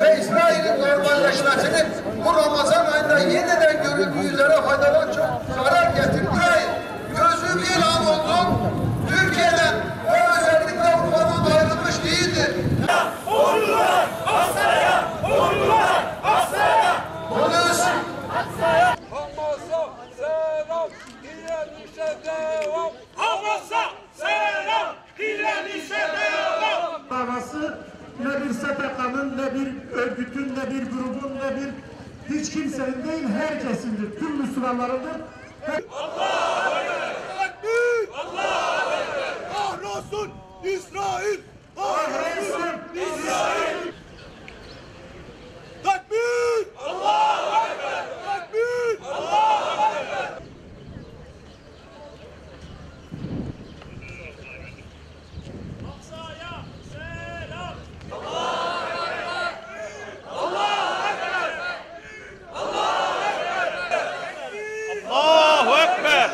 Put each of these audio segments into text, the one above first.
Ve İsrail'in normalleşmesinin bu Ramazan ayında yeniden görüldüğü üzere faydadan çok zarar getirdiği gözü bir an oldu. Türkiye'den ve özellikle Avrupa'dan ayrılmış değildir. Ordular Aksa'ya! Ordular Aksa'ya! Hamas'a selam, direnişe devam. Hamas'a selam, direnişe devam. Davası ne bir STK'nın, ne bir örgütün, ne bir grubun, ne bir hiç kimsenin değil, herkesindir. Tüm Müslümanlarındır. Allahu Ekber! Tekbir! Allahu Ekber! Kahrolsun İsrail! Kahrolsun İsrail! Tekbir! Allahu Ekber! Tekbir! Allahu Ekber! Aksa'ya selam! Allahu Ekber! Allahu Ekber! Allahu Ekber!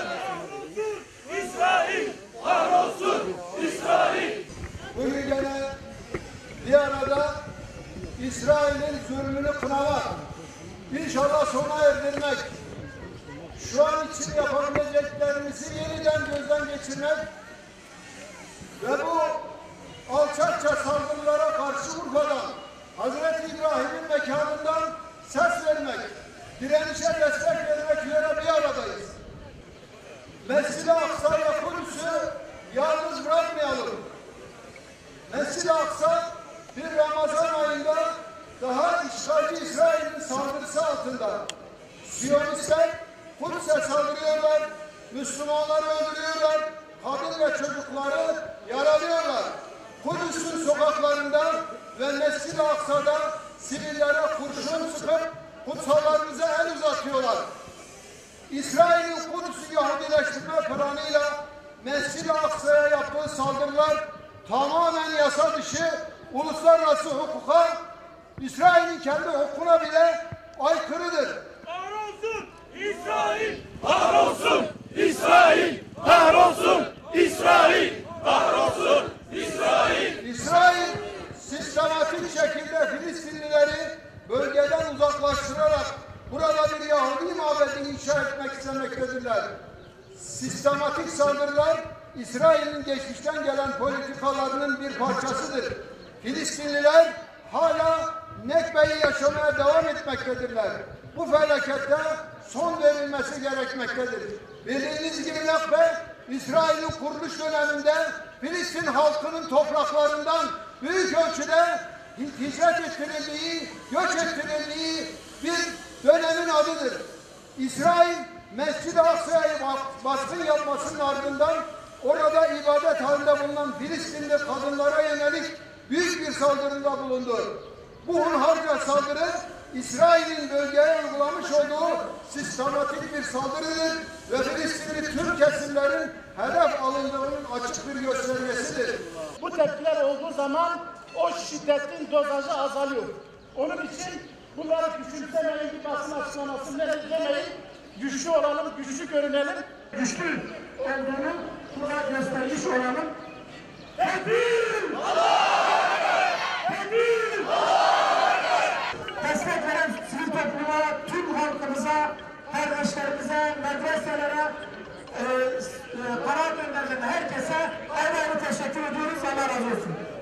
İsrail! Kahrolsun İsrail! Bugün gene bir arada İsrail'in zulmünü kınamak, İnşallah sona erdirmek, şu an için yapabileceklerimizi yeniden gözden geçirmek ve bu alçakça saldırılara karşı Urfa'dan, Hazreti İbrahim'in mekanından ses vermek, direnişe destek vermek üzere bir aradayız. Mescid-i Aksa ve Kudüs'ü yalnız bırakmayalım. Mescid-i Aksa bir Ramazan ayında daha işgalci İsrail'in saldırısı altında. Siyonistler Kudüs'e saldırıyorlar, Müslümanları öldürüyorlar, kadın ve çocukları yaralıyorlar. Kudüs'ün sokaklarında ve Mescid-i Aksa'da sivillere kurşun sıkıp kutsallarımıza el uzatıyorlar. İsrail'in Kudüs'ü Yahudileştirme planıyla Mescid-i Aksa'ya yaptığı saldırılar tamamen yasa dışı, uluslararası hukuka, İsrail'in kendi hukukuna bile aykırıdır. Kahrolsun İsrail! Kahrolsun İsrail! Kahrolsun İsrail! Kahrolsun İsrail! İsrail sistematik şekilde Filistinlileri bölgeden uzaklaştırarak burada bir Yahudi mabedi inşa etmek istemektedirler. Sistematik saldırılar İsrail'in geçmişten gelen politikalarının bir parçasıdır. Filistinliler hala Nekbe'yi yaşamaya devam etmektedirler. Bu felakette son verilmesi gerekmektedir. Bildiğiniz gibi Nekbe, İsrail'in kuruluş döneminde Filistin halkının topraklarından büyük ölçüde hicret ettirildiği, göç ettirildiği bir dönemin adıdır. İsrail, Mescid-i Aksa'ya baskın yapmasının ardından orada ibadet halinde bulunan Filistinli kadınlara yönelik büyük bir saldırıda bulundu. Bu hunharca saldırı İsrail'in bölgeye uygulamış olduğu sistematik bir saldırıdır ve Filistinli tüm kesimlerin hedef alındığının açık bir göstergesidir. Bu tepkiler olduğu zaman o şiddetin dozajı azalıyor. Onun için bunları küçümsemeyin, bir basın açıklaması ne demeyin, güçlü olalım, güçlü görünelim, güçlü olduğunu buna göstermiş olalım. Tekbir! Allah!